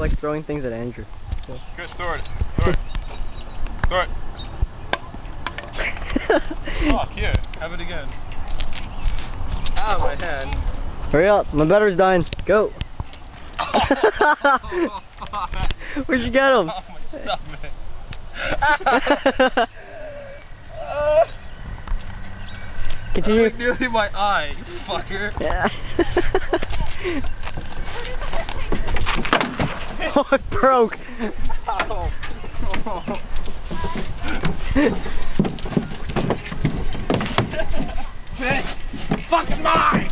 like throwing things at Andrew. So. Chris, throw it. Throw it. Throw it. Fuck, here. Have it again. Ow, my hand. Hurry up, my battery's dying. Go. Where'd you get him? Oh, my stomach. Continue. That's like nearly my eye, you fucker. Yeah. Oh, it broke. Ow. Fucking mine!